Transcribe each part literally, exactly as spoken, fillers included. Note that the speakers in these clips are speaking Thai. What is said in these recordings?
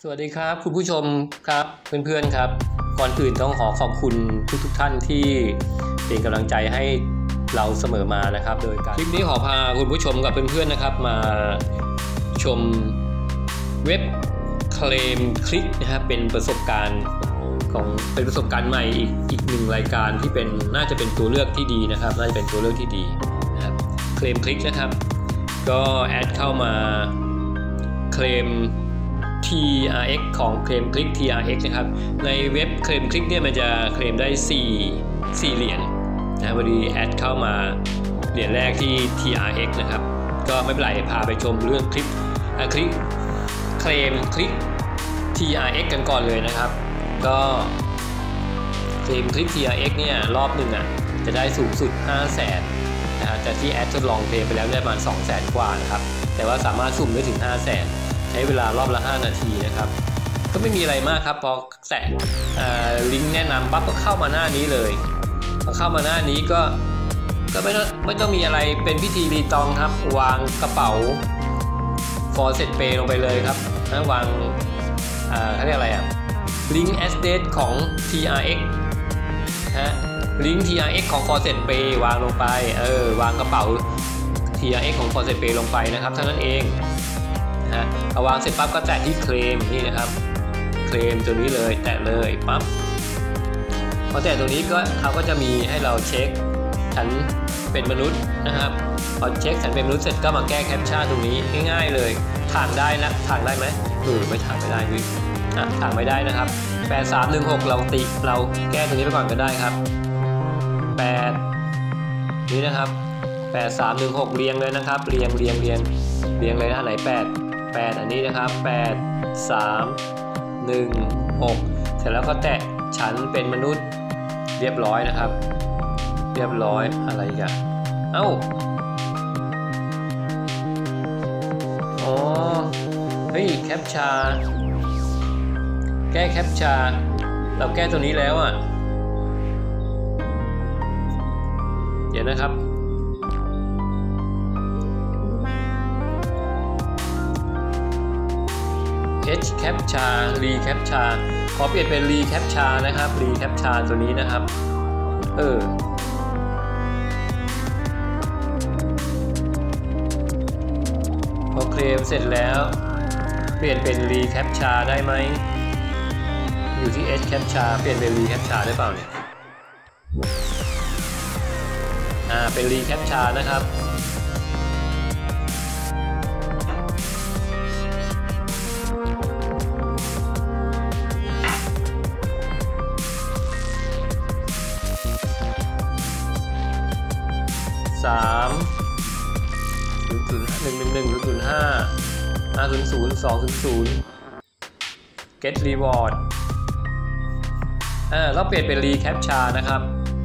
สวัสดีครับคุณผู้ชมครับเพื่อนๆครับก่อนอื่นต้องขอขอบคุณทุกๆท่านที่เป็นกำลังใจให้เราเสมอมานะครับโดยการคลิปนี้ขอพาคุณผู้ชมกับเพื่อนๆนะครับมาชมเว็บเคลมคลิกนะครับเป็นประสบการณ์ของเป็นประสบการณ์ใหม่อีกอีกหนึ่งรายการที่เป็นน่าจะเป็นตัวเลือกที่ดีนะครับน่าจะเป็นตัวเลือกที่ดีนะครับเคลมคลิกนะครับก็แอดเข้ามาเคลมที อาร์ เอ็กซ์ ของเคลมคลิก ที อาร์ เอ็กซ์ นะครับในเว็บเคลมคลิกเนี่ยมันจะเคลมได้4 4เหรียญนะพอดีแอดเข้ามาเหรียญแรกที่ ที อาร์ เอ็กซ์ นะครับก็ไม่เป็นไรพาไปชมเรื่องคลิปคลิกเคลมคลิก ที อาร์ เอ็กซ์ กันก่อนเลยนะครับก็เคลมคลิก ที อาร์ เอ็กซ์ เนี่ยรอบหนึ่งอ่ะจะได้สูงสุด ห้าแสน นะแต่ที่แอดทดลองเคลมไปแล้วได้ประมาณ สองแสน กว่านะครับแต่ว่าสามารถสุ่มได้ถึง ห้าแสนใช้เวลารอบละห้านาทีนะครับก็ไม่มีอะไรมากครับพอแตะลิงก์แนะนำปั๊บก็เข้ามาหน้านี้เลยพอเข้ามาหน้านี้ก็ก็ไม่ต้องไม่ต้องมีอะไรเป็นพิธีรีตองครับวางกระเป๋า Faucet Pay ลงไปเลยครับนะวางอ่าเขาเรียกอะไรอ่ะลิงก์ address ของ ที อาร์ เอ็กซ์ ฮะลิงก์ ที อาร์ เอ็กซ์ ของ Faucet Pay วางลงไปเออวางกระเป๋า ที อาร์ เอ็กซ์ ของ Faucet Pay ลงไปนะครับเท่านั้นเองนะพอวางเสร็จปั๊บก็แตะที่เคลมนี่นะครับเคลมตัวนี้เลยแตะเลยปั๊บพอแตะตัวนี้ก็เขาก็จะมีให้เราเช็คฉันเป็นมนุษย์นะครับพอเช็คฉันเป็นมนุษย์เสร็จก็มาแก้แคปชั่นตรงนี้ง่ายๆเลยถางได้นะถางได้ไหมเออไม่ถางไม่ได้พี่อ่ะถางไม่ได้นะครับแปด สาม หนึ่ง หกเราติเราแก้ตรงนี้ไปก่อนก็ได้ครับแปดนี่นะครับแปด สาม หนึ่ง หกเรียงเลยนะครับเรียงเรียงเรียงเรียงเลยนะไหนแปด แปดอันนี้นะครับแปด สาม หนึ่ง หกเสร็จแล้วก็แตะฉันเป็นมนุษย์เรียบร้อยนะครับเรียบร้อยอะไรกันเอ้าอ๋อเฮ้ยแคปชาแก้แคปชาเราแก้ตัวนี้แล้วอ่ะเดี๋ยวนะครับH captcha re captcha ขอเปลี่ยนเป็น re captcha นะครับ re captcha ตัวนี้นะครับเออพอเคลมเสร็จแล้วเปลี่ยนเป็น re captcha ได้ไหมอยู่ที่ H captcha เปลี่ยนเป็น re captcha ได้เปล่าเนี่ยอ่าเป็น re captcha นะครับสามศูนย์ศูนย์หนึ่งหนึ่งหนึ่งศูนย์ห้าห้าศูนย์ศูนย์สองศูนย์ศูนย์ get reward อ่าเราเปลี่ยนเป็น re captcha นะครับ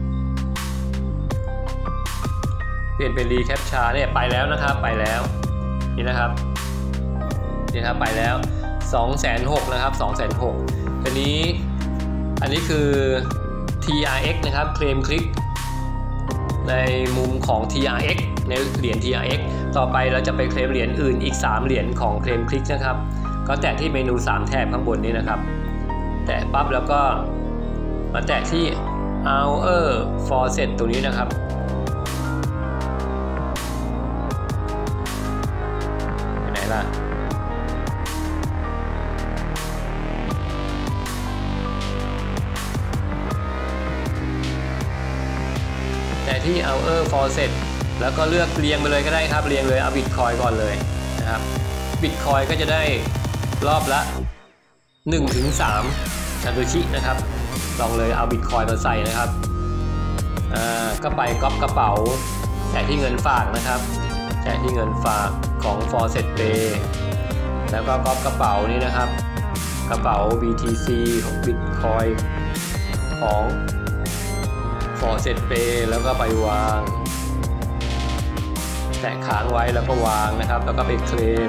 เปลี่ยนเป็น re captcha เนี่ยไปแล้วนะครับไปแล้วนี่นะครับนี่ครับไปแล้ว สองแสนหกหมื่น นะครับ สองแสนหกหมื่น อันนี้อันนี้คือ ที อาร์ เอ็กซ์ นะครับเคลมคลิกในมุมของ ที อาร์ เอ็กซ์ ในเหรียญ ที อาร์ เอ็กซ์ ต่อไปเราจะไปเคลมเหรียญอื่นอีกสามเหรียญของเคลมคลิกนะครับก็แตะที่เมนูสามแถบข้างบนนี้นะครับแตะปั๊บแล้วก็มาแตะที่ Our Faucet ตัวนี้นะครับไปไหนล่ะแต่ที่ Our Faucet แล้วก็เลือกเรียงไปเลยก็ได้ครับเรียงเลยเอา Bitcoin ก่อนเลยนะครับ Bitcoin ก็จะได้รอบละ หนึ่งถึงสาม ซาโตชินะครับลองเลยเอา Bitcoin มาใส่นะครับอ่าก็ไปก๊อปกระเป๋าแจกที่เงินฝากนะครับแจกที่เงินฝากของ Faucet Pay แล้วก็ก๊อปกระเป๋านี้นะครับกระเป๋า บี ที ซี ของ Bitcoin ของFaucet Pay แล้วก็ไปวางแตะค้างไว้แล้วก็วางนะครับแล้วก็ไปเคลม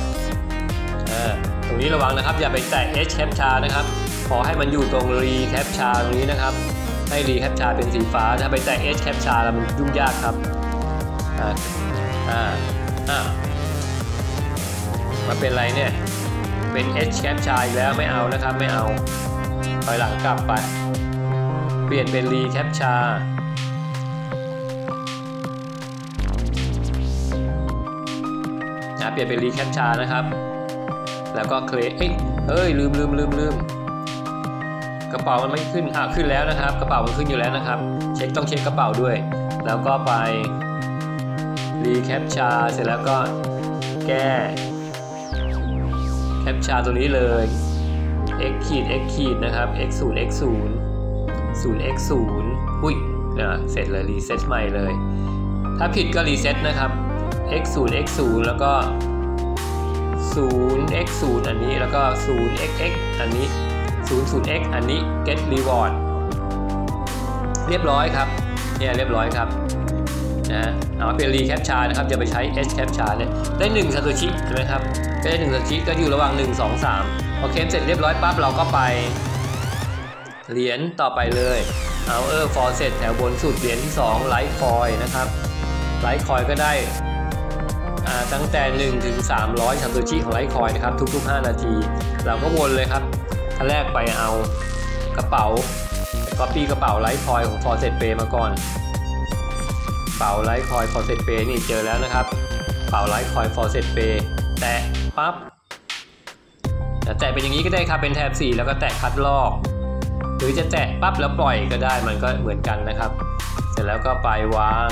ตรงนี้ระวังนะครับอย่าไปแตะ H captcha นะครับขอให้มันอยู่ตรง re captcha ตรงนี้นะครับให้ re captcha เป็นสีฟ้าถ้าไปแตะ H captcha แล้วมันยุ่งยากครับอ่าอ่าอ่ามาเป็นไรเนี่ยเเป็น H Captcha อีกแล้วไม่เอานะครับไม่เอาถอยหลังกลับไปเปลี่ยนเป็น Re Captcha นะเปลี่ยนเป็น Re Captcha นะครับแล้วก็เคลเอ้ยเอ้ยลืมลืมลืมลืมกระเป๋ามันไม่ขึ้นอ่ะขึ้นแล้วนะครับกระเป๋ามันขึ้นอยู่แล้วนะครับเช็คต้องเช็คกระเป๋าด้วยแล้วก็ไป Re Captcha เสร็จแล้วก็แก้แคปชาตัวนี้เลย x ขีด x ขีดนะครับ x ศูนย์ x ศูนย์ ศูนย์ x ศูนย์อุ้ยนะเสร็จเลยรีเซ็ตใหม่เลยถ้าผิดก็รีเซ็ตนะครับ x ศูนย์ x ศูนย์แล้วก็ศูนย์ x ศูนย์อันนี้แล้วก็ศูนย์ x x อันนี้ศูนย์ ศูนย์ x อันนี้ get reward เรียบร้อยครับเนี่ยเรียบร้อยครับนะเอาเป็น Re Captcha นะครับจะไปใช้ H Captcha เนี่ยได้หนึ่งซาโตชิใช่ไหมครับก็ได้หนึ่งซาโตชิก็อยู่ระหว่างหนึ่ง สอง สามพอเคลมเสร็จเรียบร้อยปั๊บเราก็ไปเหรียญต่อไปเลยเอาเออฟอร์เซตแถวบนสุดเหรียญที่สองไลท์คอยนะครับไลท์คอยก็ได้อ่าตั้งแต่หนึ่งถึงสามร้อยซาโตชิของไลท์คอยนะครับทุกๆห้านาทีเราก็วนเลยครับขั้นแรกไปเอากระเป๋าก๊อปปี้กระเป๋าไลท์คอยของฟอร์เซตเปย์มาก่อนเป๋าไลท์คอยฟอร์เซตเปย์นี่เจอแล้วนะครับเป๋าไลท์คอยฟอร์เซตเปย์แตะปั๊บแตะเป็นอย่างนี้ก็ได้ครับเป็นแถบสี่แล้วก็แตะคัดลอกหรือจะแตะปั๊บแล้วปล่อยก็ได้มันก็เหมือนกันนะครับเสร็จแล้วก็ไปวาง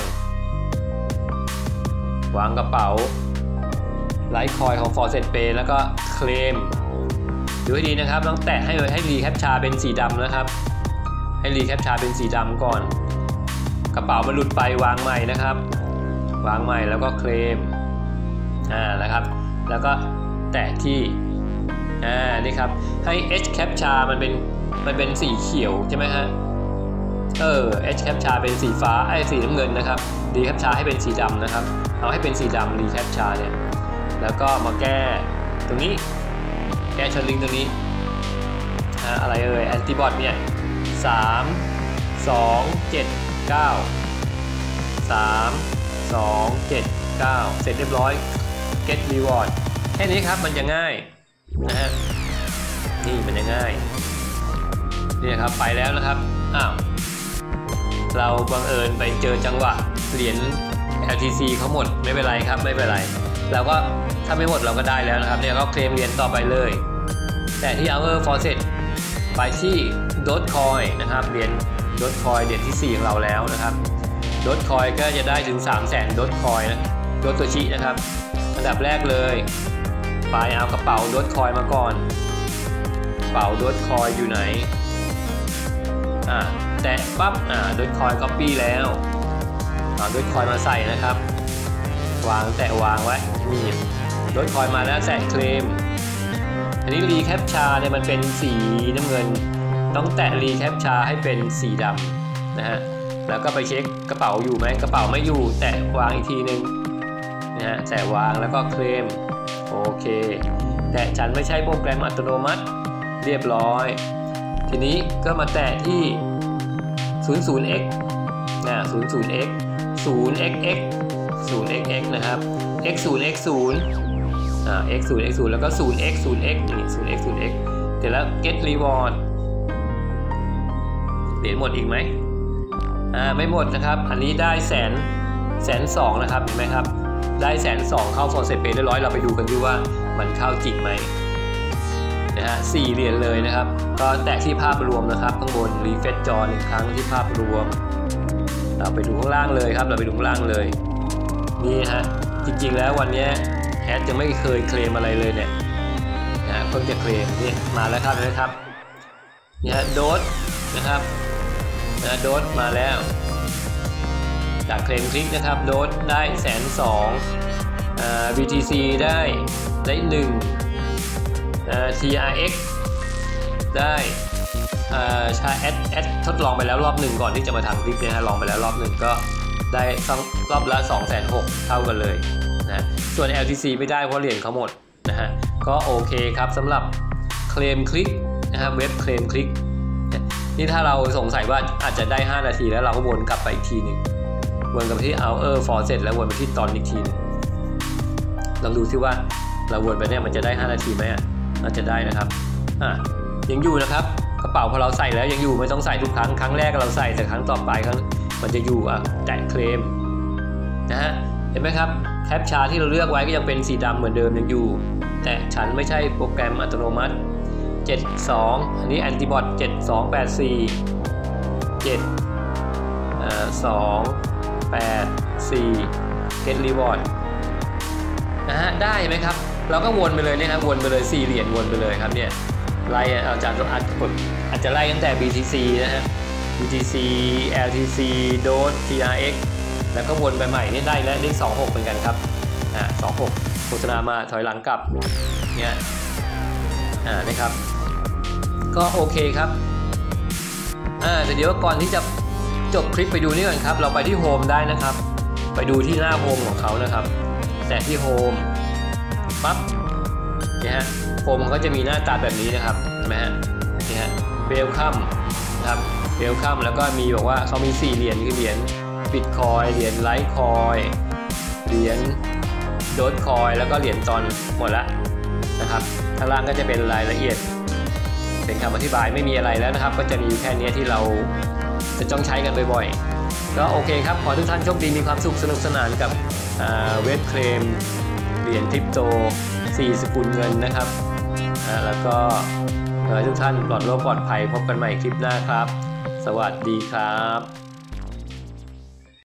วางกระเป๋าไลท์คอยของฟอร์เซตเปย์แล้วก็เคลมดูให้ดีนะครับต้องแตะให้ให้รีแคปชาเป็นสีดำนะครับให้รีแคปชาเป็นสีดำก่อนกระเป๋ามันหลุดไปวางใหม่นะครับวางใหม่แล้วก็เคลมอ่านะครับแล้วก็แตะที่อ่านี่ครับให้ H Captcha มันเป็นมันเป็นสีเขียวใช่ไหมฮะเออ H Captcha เป็นสีฟ้าไอ้สีน้ำเงินนะครับ Re Captcha ให้เป็นสีดำนะครับเอาให้เป็นสีดำ Re Captcha เนี่ยแล้วก็มาแก้ตรงนี้แก้ชนลิงตรงนี้อ่าอะไรเอ่ย Antibot เนี่ยสาม สอง เจ็ด เก้า สาม สอง เจ็ด เก้าเสร็จเรียบร้อย get reward แค่นี้ครับมันจะง่ายนะฮะนี่มันจะง่ายนี่ครับไปแล้วนะครับอ้าวเราบังเอิญไปเจอจังหวะเหรียญ แอล ที ซี เขาหมดไม่เป็นไรครับไม่เป็นไรเราก็ถ้าไม่หมดเราก็ได้แล้วนะครับเนี่ยก็เคลมเหรียญต่อไปเลยแต่ที่ Hour Faucet ไปที่ Dogecoin นะครับเหรียญDogecoin เหรียญที่สี่ของเราแล้วนะครับDogecoin ก็จะได้ถึง สามแสน Dogecoin นะโดโตชินะครับอันดับแรกเลยไปเอากระเป๋าDogecoinมาก่อนกระเป๋าDogecoinอยู่ไหนอ่าแตะปั๊บอ่าDogecoin copy แล้วเอาDogecoinมาใส่นะครับวางแตะวางไว้นี่Dogecoinมาแล้วแตะเคลมอันนี้ Re Captcha เนี่ยมันเป็นสีน้ำเงินต้องแตะ Re Captcha ให้เป็นสีดำนะฮะแล้วก็ไปเช็คกระเป๋าอยู่ไหมกระเป๋าไม่อยู่แตะวางอีกทีนึงนะฮะแตะวางแล้วก็เคลมโอเคแต่ฉันไม่ใช่โปรแกรมอัตโนมัติเรียบร้อยทีนี้ก็มาแตะที่ ศูนย์ ศูนย์ x นะ ศูนย์ ศูนย์ x ศูนย์ x x ศูนย์ x x นะครับ x ศูนย์ x ศูนย์อ่า x ศูนย์ x ศูนย์แล้วก็ ศูนย์ x ศูนย์ x นี่ ศูนย์ x ศูนย์ x เสร็จแล้ว get reward เหรียญหมดอีกไหมอ่าไม่หมดนะครับอันนี้ได้แสนแสนสองนะครับเห็นไหมครับได้แสนสองเข้า Faucet Pay เรียบร้อยเราไปดูกันดูว่ามันเข้าจริงไหมนะฮะสี่เหรียญเลยนะครับก็แตะที่ภาพรวมนะครับข้างบนรีเฟรชจอหนึ่งครั้งที่ภาพรวมเราไปดูข้างล่างเลยครับเราไปดูข้างล่างเลยนี่ฮะจริงๆแล้ววันนี้แอดจะไม่เคยเคลมอะไรเลยเนี่ยนะเพิ่งจะเคลมนี่มาแล้วครับนะครับนี่ฮะโดสนะครับนะโดสมาแล้วจากเคลมคลิกนะครับโดสได้แสนสอง บี ที ซี ได้ได้หนึ่ง ที อาร์ เอ็กซ์ ได้ใช้แอดแอดทดลองไปแล้วรอบหนึ่งก่อนที่จะมาทำคลิปเนี่ยฮะลองไปแล้วรอบหนึ่งก็ได้รอบละ สองแสนหกหมื่น เท่ากันเลยนะส่วน แอล ที ซี ไม่ได้เพราะเหรียญเขาหมดนะฮะก็โอเคครับสำหรับเคลมคลิกนะครับเว็บเคลมคลิกนี่ถ้าเราสงสัยว่าอาจจะได้ห้านาทีแล้วเราก็วนกลับไปอีกทีหนึ่งวนกลับไปที่ Hour Faucet แล้ววนไปที่ตอนอีกทีนึงลองดูซิว่าเราวนไปเนี่ยมันจะได้ห้านาทีไหมอ่ะเราจะได้นะครับอ่ะยังอยู่นะครับกระเป๋าพอเราใส่แล้วยังอยู่ไม่ต้องใส่ทุกครั้งครั้งแรกเราใส่แต่ครั้งต่อไปครั้งมันจะอยู่อ่ะแตะเคลมนะฮะเห็นไหมครับแคปชาที่เราเลือกไว้ก็ยังเป็นสีดำเหมือนเดิมยังอยู่แต่ฉันไม่ใช่โปรแกรมอัตโนมัติเจ็ดสองอันนี้แอนติบอทเจ็ดสองแปดสี่เจ็ดสองแปดสี่เก็ตรีวอร์ดนะฮะได้ไหมครับเราก็วนไปเลยเนี่ยครับวนไปเลยสี่เหรียญวนไปเลยครับเนี่ยไล่อาจารย์อาจจะกดอาจจะไล่ตั้งแต่ บี ที ซี นะฮะ บี ที ซี แอล ที ซี โดท ที อาร์ เอ็กซ์ แล้วก็วนไปใหม่นี่ได้แล้วได้สองหกเหมือนกันครับอ่าสองหกโฆษณามาถอยหลังกลับเนี่ยอ่านะครับก็โอเคครับอ่าแต่เดี๋ยวก่อนที่จะจบคลิปไปดูนี่ก่อนครับเราไปที่โฮมได้นะครับไปดูที่หน้าโฮมของเขานะครับแต่ที่โฮมปั๊บเนี่ยฮะโฮมเขาจะมีหน้าตาแบบนี้นะครับเห็นไหมฮะนี่ฮะเวลคัมนะครับเวลคัมแล้วก็มีบอกว่าเขามีสี่เหรียญคือเหรียญบิตคอยเหรียญไลท์คอยเหรียญโดทคอยแล้วก็เหรียญตอนหมดละนะครับข้างล่างก็จะเป็นรายละเอียดเป็นคำอธิบายไม่มีอะไรแล้วนะครับก็จะมีแค่นี้ที่เราจะต้องใช้กันบ่อยๆก็โอเคครับขอทุกท่านโชคดีมีความสุขสนุกสนานกับเว็บเคลมเหรียญคริปโตสี่สกุลเงินนะครับแล้วก็ขอให้ทุกท่านปลอดโรคปลอดภัยพบกันใหม่คลิปหน้าครับสวัสดีครับ